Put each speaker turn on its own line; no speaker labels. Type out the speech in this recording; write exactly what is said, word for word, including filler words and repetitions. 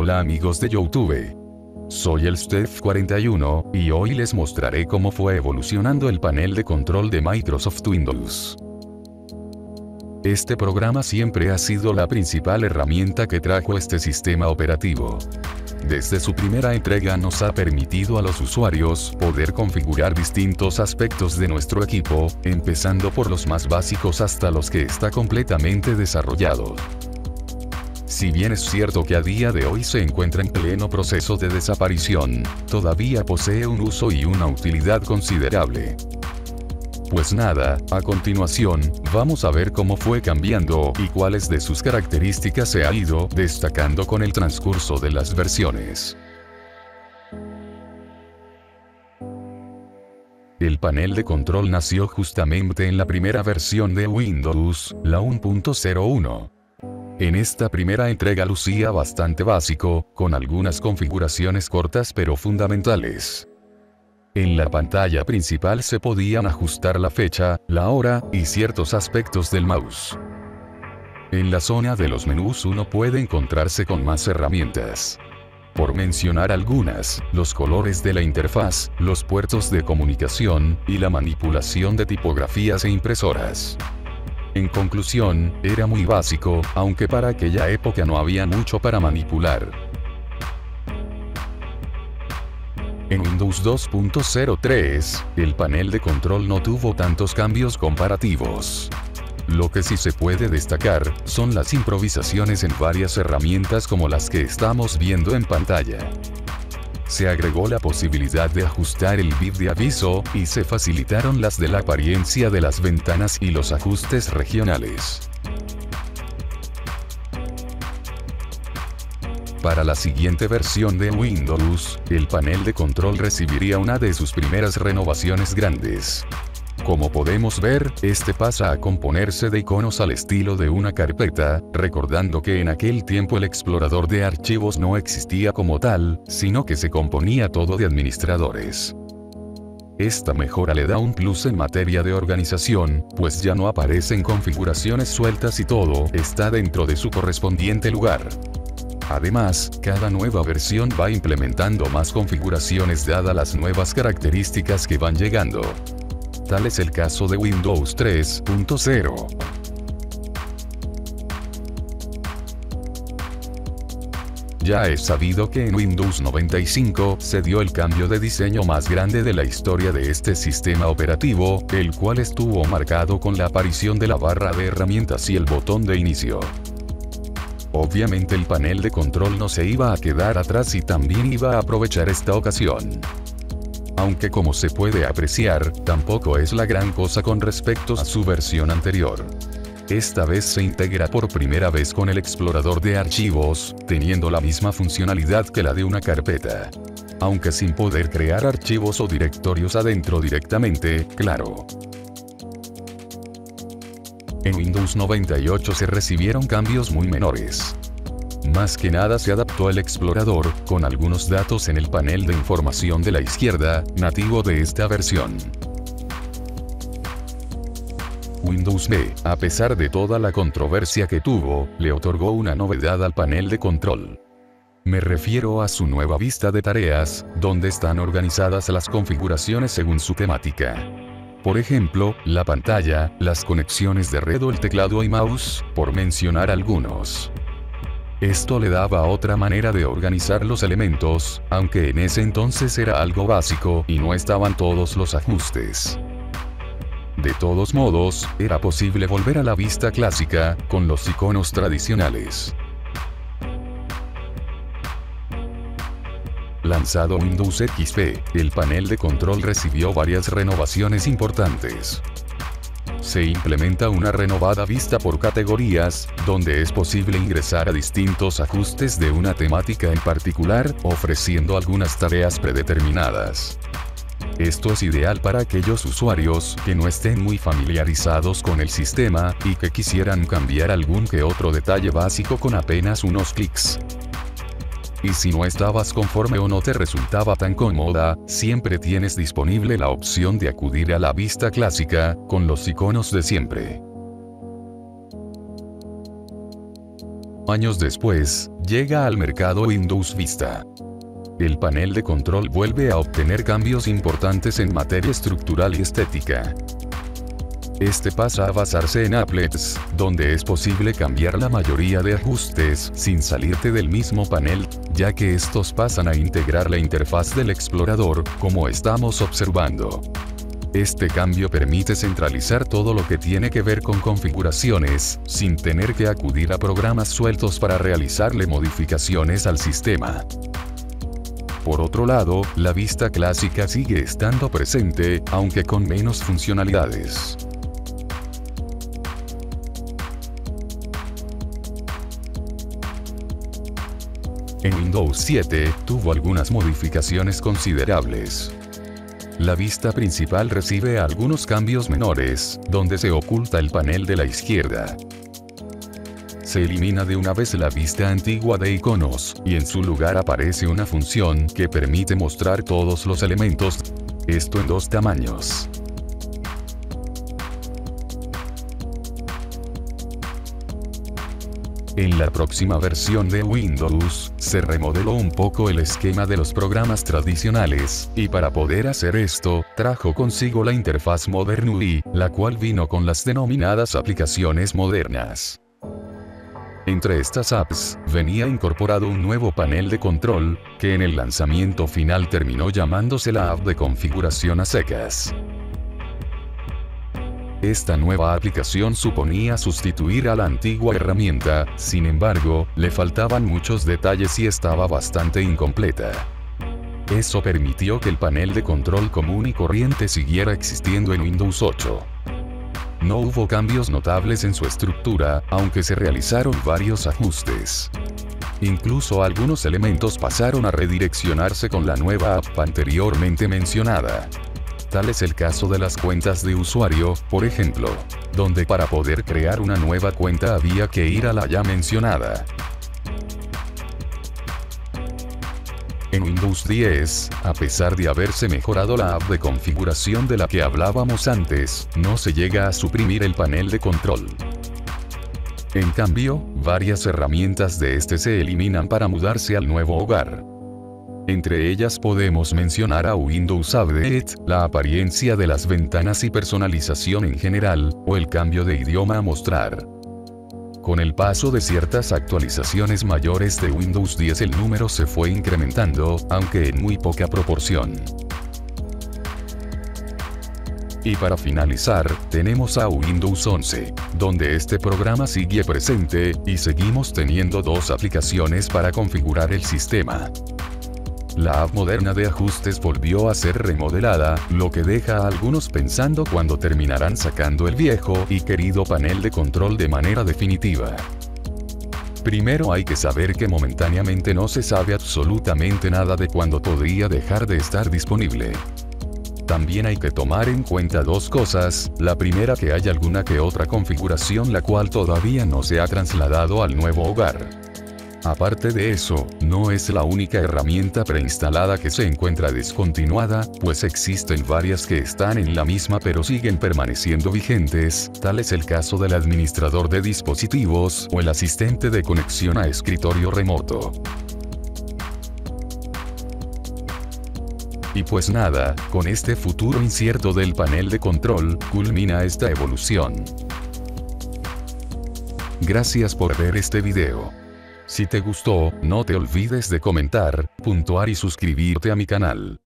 Hola amigos de YouTube. Soy el Steph cuarenta y uno, y hoy les mostraré cómo fue evolucionando el panel de control de Microsoft Windows. Este programa siempre ha sido la principal herramienta que trajo este sistema operativo. Desde su primera entrega nos ha permitido a los usuarios poder configurar distintos aspectos de nuestro equipo, empezando por los más básicos hasta los que está completamente desarrollado. Si bien es cierto que a día de hoy se encuentra en pleno proceso de desaparición, todavía posee un uso y una utilidad considerable. Pues nada, a continuación, vamos a ver cómo fue cambiando y cuáles de sus características se ha ido destacando con el transcurso de las versiones. El panel de control nació justamente en la primera versión de Windows, la uno punto cero uno. En esta primera entrega lucía bastante básico, con algunas configuraciones cortas pero fundamentales. En la pantalla principal se podían ajustar la fecha, la hora, y ciertos aspectos del mouse. En la zona de los menús uno puede encontrarse con más herramientas. Por mencionar algunas, los colores de la interfaz, los puertos de comunicación, y la manipulación de tipografías e impresoras. En conclusión, era muy básico, aunque para aquella época no había mucho para manipular. En Windows dos punto cero tres, el panel de control no tuvo tantos cambios comparativos. Lo que sí se puede destacar, son las improvisaciones en varias herramientas como las que estamos viendo en pantalla. Se agregó la posibilidad de ajustar el bit de aviso, y se facilitaron las de la apariencia de las ventanas y los ajustes regionales. Para la siguiente versión de Windows, el panel de control recibiría una de sus primeras renovaciones grandes. Como podemos ver, este pasa a componerse de iconos al estilo de una carpeta, recordando que en aquel tiempo el explorador de archivos no existía como tal, sino que se componía todo de administradores. Esta mejora le da un plus en materia de organización, pues ya no aparecen configuraciones sueltas y todo está dentro de su correspondiente lugar. Además, cada nueva versión va implementando más configuraciones dadas las nuevas características que van llegando. Tal es el caso de Windows tres punto cero. Ya es sabido que en Windows noventa y cinco se dio el cambio de diseño más grande de la historia de este sistema operativo, el cual estuvo marcado con la aparición de la barra de herramientas y el botón de inicio. Obviamente el panel de control no se iba a quedar atrás y también iba a aprovechar esta ocasión. Aunque como se puede apreciar, tampoco es la gran cosa con respecto a su versión anterior. Esta vez se integra por primera vez con el explorador de archivos, teniendo la misma funcionalidad que la de una carpeta. Aunque sin poder crear archivos o directorios adentro directamente, claro. En Windows noventa y ocho se recibieron cambios muy menores. Más que nada se adaptó el explorador, con algunos datos en el panel de información de la izquierda, nativo de esta versión. Windows Me, a pesar de toda la controversia que tuvo, le otorgó una novedad al panel de control. Me refiero a su nueva vista de tareas, donde están organizadas las configuraciones según su temática. Por ejemplo, la pantalla, las conexiones de red o el teclado y mouse, por mencionar algunos. Esto le daba otra manera de organizar los elementos, aunque en ese entonces era algo básico y no estaban todos los ajustes. De todos modos, era posible volver a la vista clásica, con los iconos tradicionales. Lanzado Windows X P, el panel de control recibió varias renovaciones importantes. Se implementa una renovada vista por categorías, donde es posible ingresar a distintos ajustes de una temática en particular, ofreciendo algunas tareas predeterminadas. Esto es ideal para aquellos usuarios que no estén muy familiarizados con el sistema, y que quisieran cambiar algún que otro detalle básico con apenas unos clics. Y si no estabas conforme o no te resultaba tan cómoda, siempre tienes disponible la opción de acudir a la vista clásica, con los iconos de siempre. Años después, Llega al mercado Windows Vista. El panel de control vuelve a obtener cambios importantes en materia estructural y estética. Este pasa a basarse en applets, donde es posible cambiar la mayoría de ajustes sin salirte del mismo panel, ya que estos pasan a integrar la interfaz del explorador, como estamos observando. Este cambio permite centralizar todo lo que tiene que ver con configuraciones, sin tener que acudir a programas sueltos para realizarle modificaciones al sistema. Por otro lado, la vista clásica sigue estando presente, aunque con menos funcionalidades. En Windows siete, tuvo algunas modificaciones considerables. La vista principal recibe algunos cambios menores, donde se oculta el panel de la izquierda. Se elimina de una vez la vista antigua de iconos, y en su lugar aparece una función que permite mostrar todos los elementos, esto en dos tamaños. En la próxima versión de Windows, se remodeló un poco el esquema de los programas tradicionales, y para poder hacer esto, trajo consigo la interfaz Modern U I, la cual vino con las denominadas aplicaciones modernas. Entre estas apps, venía incorporado un nuevo panel de control, que en el lanzamiento final terminó llamándose la app de configuración a secas. Esta nueva aplicación suponía sustituir a la antigua herramienta, sin embargo, le faltaban muchos detalles y estaba bastante incompleta. Eso permitió que el panel de control común y corriente siguiera existiendo en Windows ocho. No hubo cambios notables en su estructura, aunque se realizaron varios ajustes. Incluso algunos elementos pasaron a redireccionarse con la nueva app anteriormente mencionada. Tal es el caso de las cuentas de usuario, por ejemplo, donde para poder crear una nueva cuenta había que ir a la ya mencionada. En Windows diez, a pesar de haberse mejorado la app de configuración de la que hablábamos antes, no se llega a suprimir el panel de control. En cambio, varias herramientas de este se eliminan para mudarse al nuevo hogar. Entre ellas podemos mencionar a Windows Update, la apariencia de las ventanas y personalización en general, o el cambio de idioma a mostrar. Con el paso de ciertas actualizaciones mayores de Windows diez el número se fue incrementando, aunque en muy poca proporción. Y para finalizar, tenemos a Windows once, donde este programa sigue presente, y seguimos teniendo dos aplicaciones para configurar el sistema. La app moderna de ajustes volvió a ser remodelada, lo que deja a algunos pensando cuándo terminarán sacando el viejo y querido panel de control de manera definitiva. Primero hay que saber que momentáneamente no se sabe absolutamente nada de cuándo podría dejar de estar disponible. También hay que tomar en cuenta dos cosas, la primera que hay alguna que otra configuración la cual todavía no se ha trasladado al nuevo hogar. Aparte de eso, no es la única herramienta preinstalada que se encuentra descontinuada, pues existen varias que están en la misma pero siguen permaneciendo vigentes, tal es el caso del administrador de dispositivos o el asistente de conexión a escritorio remoto. Y pues nada, con este futuro incierto del panel de control, culmina esta evolución. Gracias por ver este video. Si te gustó, no te olvides de comentar, puntuar y suscribirte a mi canal.